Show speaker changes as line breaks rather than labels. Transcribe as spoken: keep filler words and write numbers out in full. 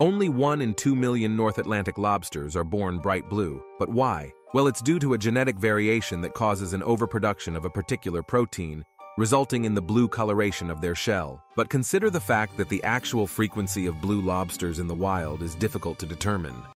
Only one in two million North Atlantic lobsters are born bright blue. But why? Well, it's due to a genetic variation that causes an overproduction of a particular protein, resulting in the blue coloration of their shell. But consider the fact that the actual frequency of blue lobsters in the wild is difficult to determine.